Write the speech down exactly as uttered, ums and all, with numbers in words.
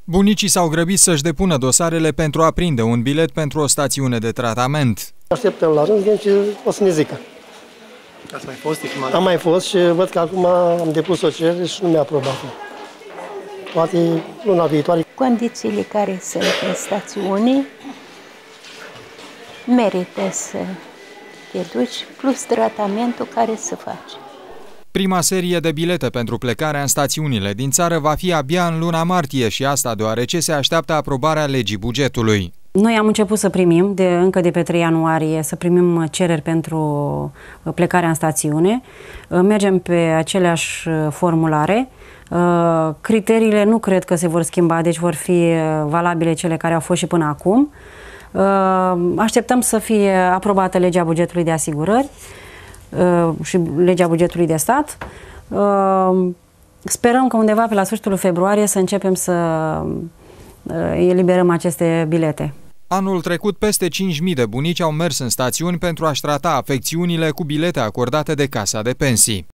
Bunicii s-au grăbit să-și depună dosarele pentru a prinde un bilet pentru o stațiune de tratament. Așteptăm la rând, vedem ce o să ne zică. Ați mai fost? Am mai fost și văd că acum am depus o cerere și nu mi-a aprobat. Poate luna viitoare. Condițiile care sunt în stațiune merită să te duci, plus tratamentul care se face. Prima serie de bilete pentru plecarea în stațiunile din țară va fi abia în luna martie și asta deoarece se așteaptă aprobarea legii bugetului. Noi am început să primim, de, încă de pe trei ianuarie, să primim cereri pentru plecarea în stațiune. Mergem pe aceleași formulare. Criteriile nu cred că se vor schimba, deci vor fi valabile cele care au fost și până acum. Așteptăm să fie aprobată legea bugetului de asigurări și legea bugetului de stat. Sperăm că undeva pe la sfârșitul februarie să începem să eliberăm aceste bilete. Anul trecut, peste cinci mii de bunici au mers în stațiuni pentru a-și trata afecțiunile cu bilete acordate de Casa de Pensii.